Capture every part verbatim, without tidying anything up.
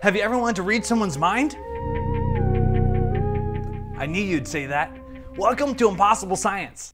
Have you ever wanted to read someone's mind? I knew you'd say that. Welcome to Impossible Science.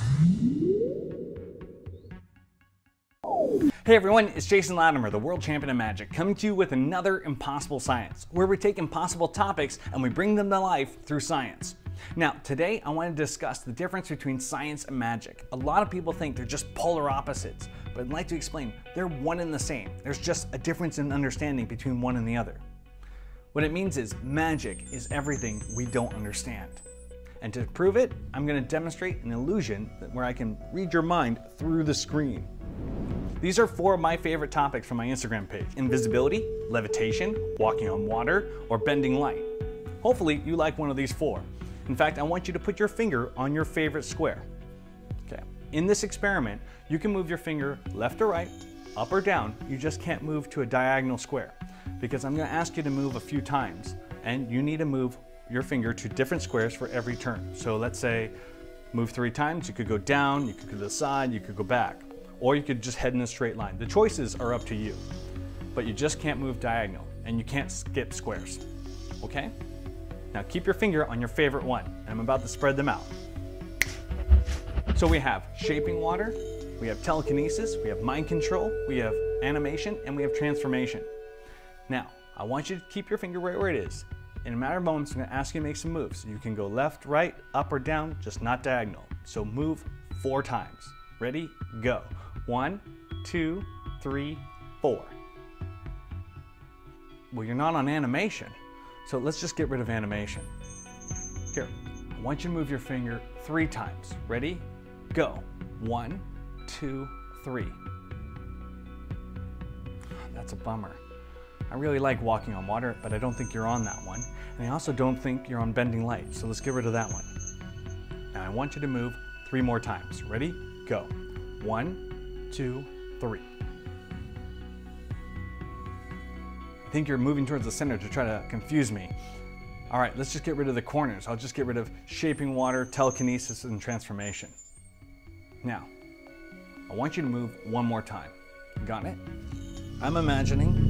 Hey everyone, it's Jason Latimer, the world champion of magic, coming to you with another Impossible Science, where we take impossible topics and we bring them to life through science. Now, today I want to discuss the difference between science and magic. A lot of people think they're just polar opposites, but I'd like to explain they're one and the same. There's just a difference in understanding between one and the other. What it means is magic is everything we don't understand. And to prove it, I'm going to demonstrate an illusion where I can read your mind through the screen. These are four of my favorite topics from my Instagram page: invisibility, levitation, walking on water, or bending light. Hopefully you like one of these four. In fact, I want you to put your finger on your favorite square. Okay. In this experiment, you can move your finger left or right, up or down. You just can't move to a diagonal square, because I'm going to ask you to move a few times, and you need to move your finger to different squares for every turn. So let's say move three times. You could go down, you could go to the side, you could go back, or you could just head in a straight line. The choices are up to you, but you just can't move diagonal, and you can't skip squares. Okay? Now keep your finger on your favorite one, and I'm about to spread them out. So we have shaping water, we have telekinesis, we have mind control, we have animation, and we have transformation. Now, I want you to keep your finger right where it is. In a matter of moments, I'm going to ask you to make some moves. You can go left, right, up or down, just not diagonal. So move four times. Ready? Go. One, two, three, four. Well, you're not on animation, so let's just get rid of animation. Here, I want you to move your finger three times. Ready? Go. One, two, three. That's a bummer. I really like walking on water, but I don't think you're on that one. And I also don't think you're on bending light, so let's get rid of that one. Now I want you to move three more times. Ready? Go. One, two, three. I think you're moving towards the center to try to confuse me. All right, let's just get rid of the corners. I'll just get rid of shaping water, telekinesis, and transformation. Now, I want you to move one more time. Got it? I'm imagining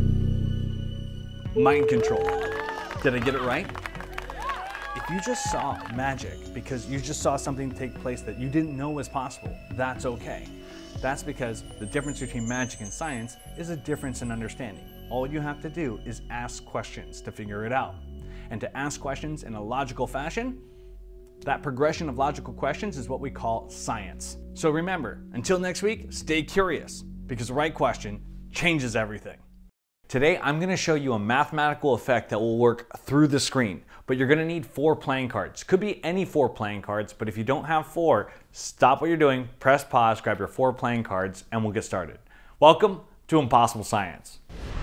mind control. Did I get it right? If you just saw magic because you just saw something take place that you didn't know was possible, that's okay. That's because the difference between magic and science is a difference in understanding. All you have to do is ask questions to figure it out. And to ask questions in a logical fashion, that progression of logical questions is what we call science. So remember, until next week, stay curious, because the right question changes everything. Today, I'm going to show you a mathematical effect that will work through the screen, but you're going to need four playing cards. Could be any four playing cards, but if you don't have four, stop what you're doing, press pause, grab your four playing cards, and we'll get started. Welcome to Impossible Science.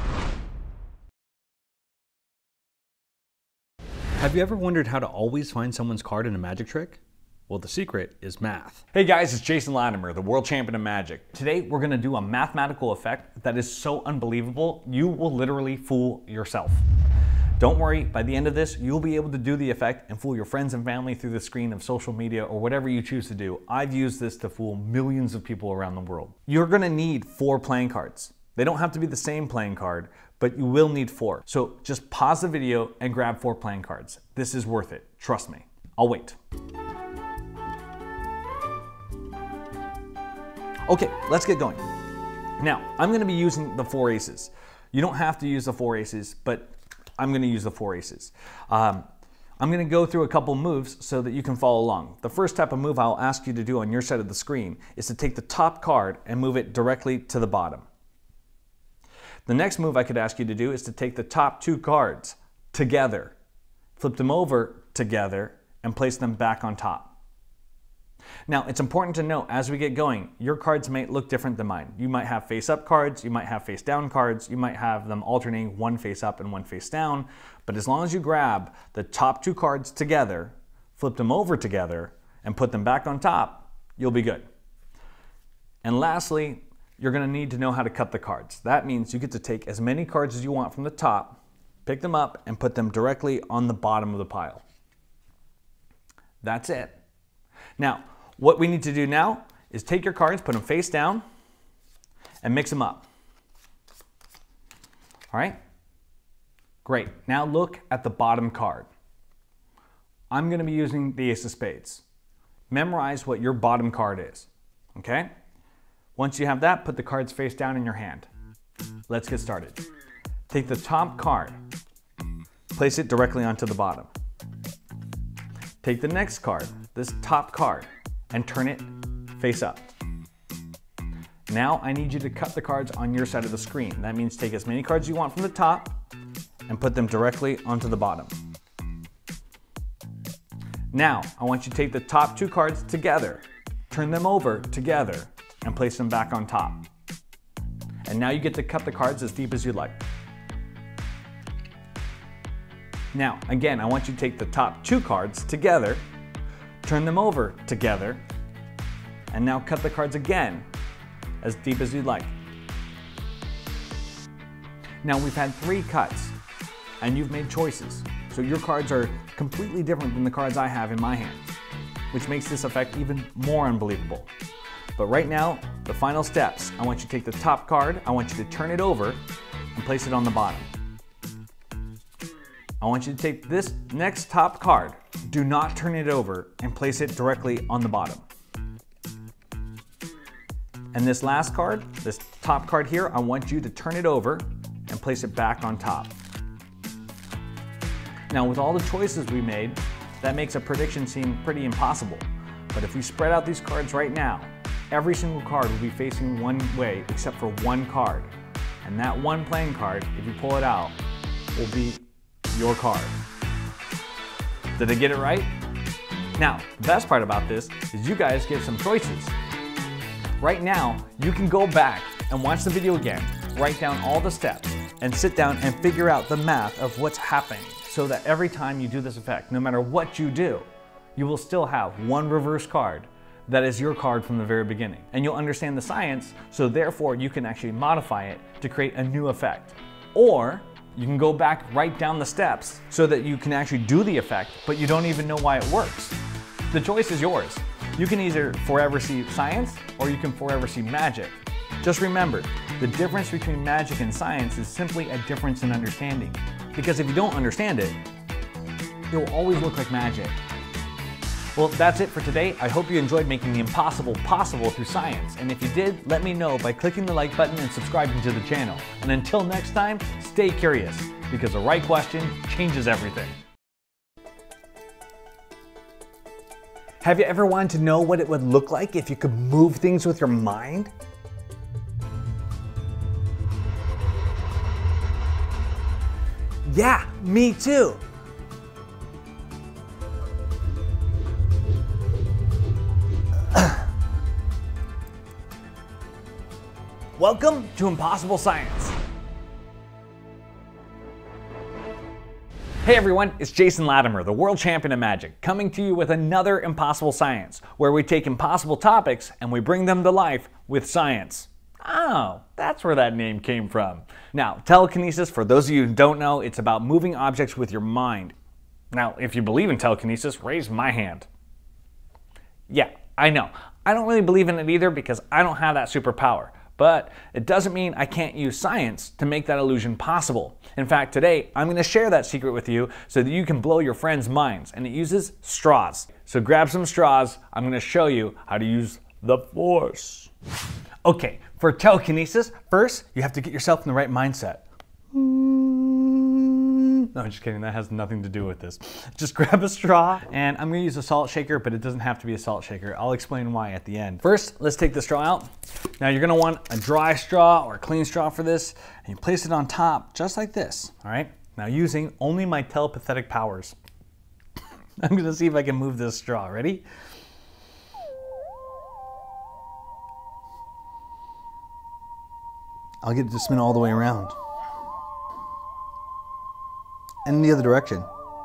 Have you ever wondered how to always find someone's card in a magic trick? Well, the secret is math. Hey guys, it's Jason Latimer, the world champion of magic. Today, we're gonna do a mathematical effect that is so unbelievable, you will literally fool yourself. Don't worry, by the end of this, you'll be able to do the effect and fool your friends and family through the screen of social media or whatever you choose to do. I've used this to fool millions of people around the world. You're gonna need four playing cards. They don't have to be the same playing card, but you will need four. So just pause the video and grab four playing cards. This is worth it, trust me. I'll wait. Okay, let's get going. Now, I'm gonna be using the four aces. You don't have to use the four aces, but I'm gonna use the four aces. Um, I'm gonna go through a couple moves so that you can follow along. The first type of move I'll ask you to do on your side of the screen is to take the top card and move it directly to the bottom. The next move I could ask you to do is to take the top two cards together, flip them over together, and place them back on top. Now, it's important to note as we get going, your cards may look different than mine. You might have face-up cards, you might have face-down cards, you might have them alternating one face-up and one face-down, but as long as you grab the top two cards together, flip them over together, and put them back on top, you'll be good. And lastly, you're going to need to know how to cut the cards. That means you get to take as many cards as you want from the top, pick them up, and put them directly on the bottom of the pile. That's it. Now, what we need to do now is take your cards, put them face down, and mix them up. All right? Great, now look at the bottom card. I'm gonna be using the Ace of Spades. Memorize what your bottom card is, okay? Once you have that, put the cards face down in your hand. Let's get started. Take the top card, place it directly onto the bottom. Take the next card, this top card, and turn it face up. Now I need you to cut the cards on your side of the screen. That means take as many cards you want from the top and put them directly onto the bottom. Now I want you to take the top two cards together, turn them over together, and place them back on top. And now you get to cut the cards as deep as you'd like. Now, again, I want you to take the top two cards together, turn them over together, and now cut the cards again as deep as you'd like. Now we've had three cuts, and you've made choices. So your cards are completely different than the cards I have in my hands, which makes this effect even more unbelievable. But right now, the final steps. I want you to take the top card, I want you to turn it over and place it on the bottom. I want you to take this next top card, do not turn it over, and place it directly on the bottom. And this last card, this top card here, I want you to turn it over and place it back on top. Now with all the choices we made, that makes a prediction seem pretty impossible. But if we spread out these cards right now, every single card will be facing one way except for one card. And that one playing card, if you pull it out, will be your card. Did I get it right? Now, the best part about this is you guys get some choices. Right now, you can go back and watch the video again, write down all the steps, and sit down and figure out the math of what's happening so that every time you do this effect, no matter what you do, you will still have one reverse card that is your card from the very beginning. And you'll understand the science, so therefore you can actually modify it to create a new effect. Or you can go back right down the steps so that you can actually do the effect, but you don't even know why it works. The choice is yours. You can either forever see science or you can forever see magic. Just remember, the difference between magic and science is simply a difference in understanding. Because if you don't understand it, it will always look like magic. Well, that's it for today. I hope you enjoyed making the impossible possible through science. And if you did, let me know by clicking the like button and subscribing to the channel. And until next time, stay curious, because the right question changes everything. Have you ever wanted to know what it would look like if you could move things with your mind? Yeah, me too. Welcome to Impossible Science. Hey everyone, it's Jason Latimer, the world champion of magic, coming to you with another Impossible Science, where we take impossible topics and we bring them to life with science. Oh, that's where that name came from. Now, telekinesis, for those of you who don't know, it's about moving objects with your mind. Now, if you believe in telekinesis, raise my hand. Yeah, I know. I don't really believe in it either because I don't have that superpower. But it doesn't mean I can't use science to make that illusion possible. In fact, today I'm going to share that secret with you so that you can blow your friends' minds, and it uses straws. So grab some straws, I'm going to show you how to use the force. Okay, for telekinesis, first you have to get yourself in the right mindset. No, I'm just kidding, that has nothing to do with this. Just grab a straw, and I'm gonna use a salt shaker, but it doesn't have to be a salt shaker. I'll explain why at the end. First, let's take the straw out. Now you're gonna want a dry straw or a clean straw for this, and you place it on top, just like this, all right? Now using only my telepathic powers, I'm gonna see if I can move this straw, ready? I'll get it to spin all the way around. And in the other direction.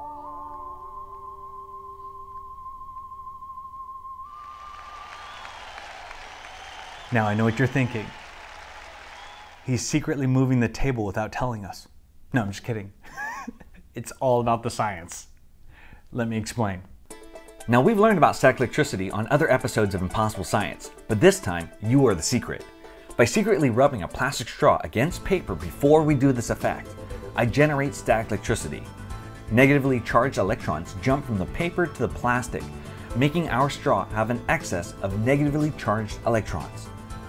Now I know what you're thinking. He's secretly moving the table without telling us. No, I'm just kidding. It's all about the science. Let me explain. Now we've learned about static electricity on other episodes of Impossible Science, but this time you are the secret. By secretly rubbing a plastic straw against paper before we do this effect, I generate static electricity. Negatively charged electrons jump from the paper to the plastic, making our straw have an excess of negatively charged electrons.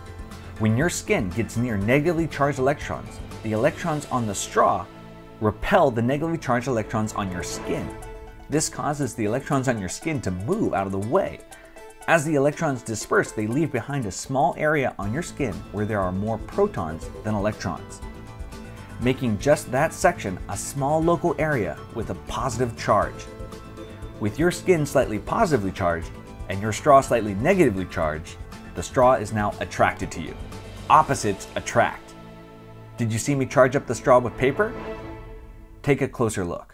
When your skin gets near negatively charged electrons, the electrons on the straw repel the negatively charged electrons on your skin. This causes the electrons on your skin to move out of the way. As the electrons disperse, they leave behind a small area on your skin where there are more protons than electrons, making just that section a small local area with a positive charge. With your skin slightly positively charged and your straw slightly negatively charged, the straw is now attracted to you. Opposites attract. Did you see me charge up the straw with paper? Take a closer look.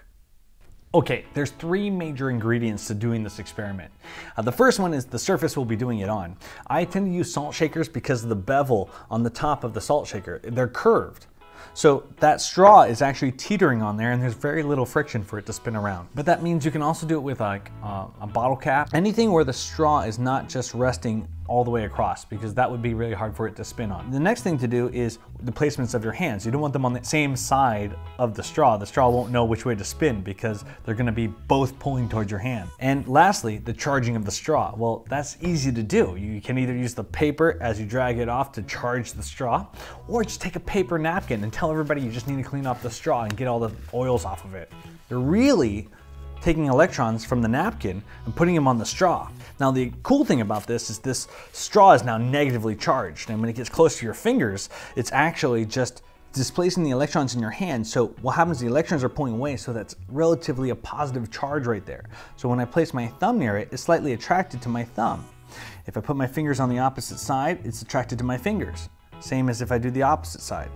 Okay, there's three major ingredients to doing this experiment. Uh, the first one is the surface we'll be doing it on. I tend to use salt shakers because of the bevel on the top of the salt shaker. They're curved. So that straw is actually teetering on there and there's very little friction for it to spin around. But that means you can also do it with like uh, a bottle cap. Anything where the straw is not just resting all the way across, because that would be really hard for it to spin on. The next thing to do is the placements of your hands. You don't want them on the same side of the straw. The straw won't know which way to spin because they're gonna be both pulling towards your hand. And lastly, the charging of the straw. Well, that's easy to do. You can either use the paper as you drag it off to charge the straw, or just take a paper napkin and tell everybody you just need to clean off the straw and get all the oils off of it. You're really taking electrons from the napkin and putting them on the straw. Now the cool thing about this is this straw is now negatively charged, and when it gets close to your fingers, it's actually just displacing the electrons in your hand. So what happens, the electrons are pulling away, so that's relatively a positive charge right there. So when I place my thumb near it, it's slightly attracted to my thumb. If I put my fingers on the opposite side, it's attracted to my fingers. Same as if I do the opposite side.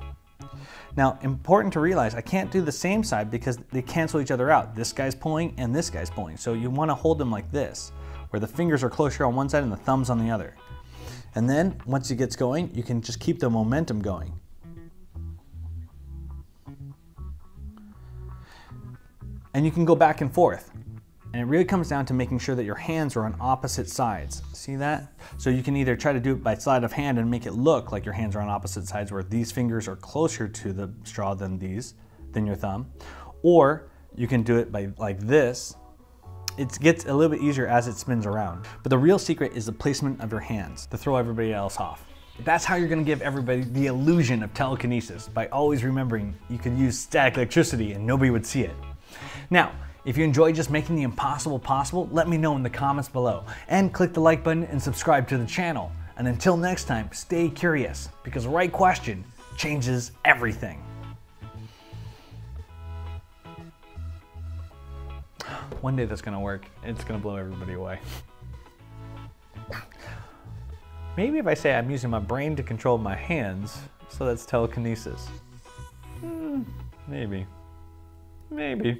Now, important to realize, I can't do the same side because they cancel each other out. This guy's pulling and this guy's pulling. So you want to hold them like this, where the fingers are closer on one side and the thumb's on the other. And then once it gets going, you can just keep the momentum going. And you can go back and forth. And it really comes down to making sure that your hands are on opposite sides. See that? So you can either try to do it by sleight of hand and make it look like your hands are on opposite sides, where these fingers are closer to the straw than these, than your thumb. Or you can do it by like this. It gets a little bit easier as it spins around. But the real secret is the placement of your hands to throw everybody else off. That's how you're gonna give everybody the illusion of telekinesis, by always remembering you could use static electricity and nobody would see it. Now, if you enjoy just making the impossible possible, let me know in the comments below. And click the like button and subscribe to the channel. And until next time, stay curious, because the right question changes everything. One day that's gonna work. It's gonna blow everybody away. Maybe if I say I'm using my brain to control my hands, so that's telekinesis. Hmm, maybe. Maybe.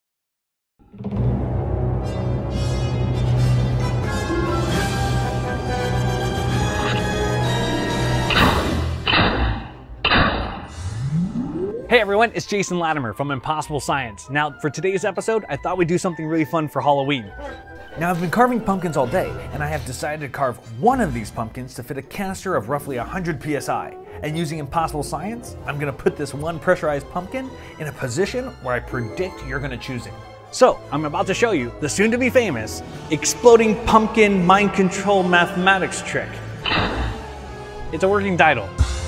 Hey everyone, it's Jason Latimer from Impossible Science. Now for today's episode, I thought we'd do something really fun for Halloween. Now I've been carving pumpkins all day, and I have decided to carve one of these pumpkins to fit a canister of roughly one hundred P S I. And using Impossible Science, I'm gonna put this one pressurized pumpkin in a position where I predict you're gonna choose it. So I'm about to show you the soon to be famous exploding pumpkin mind control mathematics trick. It's a working title.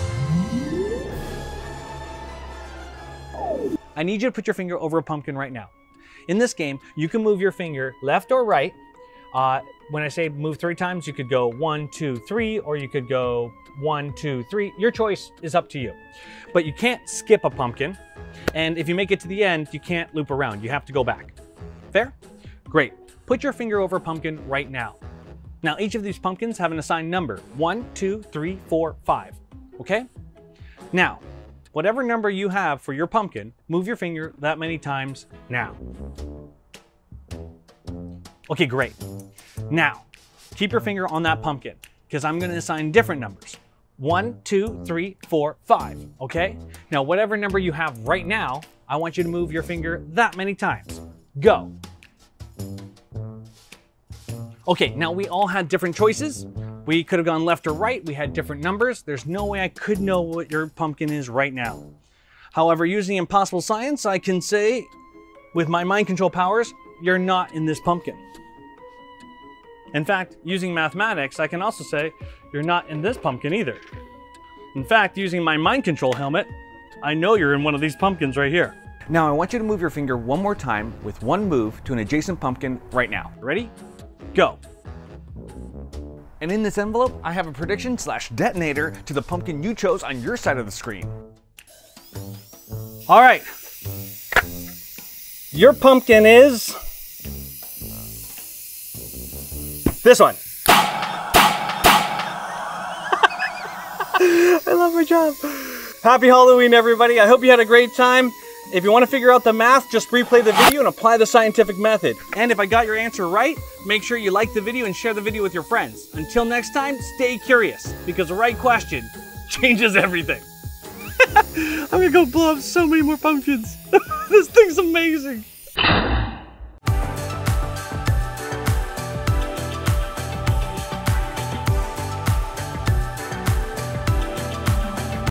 I need you to put your finger over a pumpkin right now. In this game, you can move your finger left or right. Uh, when I say move three times, you could go one, two, three, or you could go one, two, three. Your choice is up to you. But you can't skip a pumpkin. And if you make it to the end, you can't loop around. You have to go back. Fair? Great. Put your finger over a pumpkin right now. Now, each of these pumpkins have an assigned number. One, two, three, four, five. Okay? Now, whatever number you have for your pumpkin, move your finger that many times now. Okay, great. Now, keep your finger on that pumpkin, because I'm gonna assign different numbers. One, two, three, four, five, okay? Now, whatever number you have right now, I want you to move your finger that many times. Go. Okay, now we all had different choices. We could have gone left or right. We had different numbers. There's no way I could know what your pumpkin is right now. However, using impossible science, I can say, with my mind control powers, you're not in this pumpkin. In fact, using mathematics, I can also say, you're not in this pumpkin either. In fact, using my mind control helmet, I know you're in one of these pumpkins right here. Now I want you to move your finger one more time with one move to an adjacent pumpkin right now. Ready? Go. And in this envelope, I have a prediction slash detonator to the pumpkin you chose on your side of the screen. All right. Your pumpkin is this one. I love my job. Happy Halloween, everybody. I hope you had a great time. If you want to figure out the math, just replay the video and apply the scientific method. And if I got your answer right, make sure you like the video and share the video with your friends. Until next time, stay curious, because the right question changes everything. I'm gonna go blow up so many more pumpkins. This thing's amazing.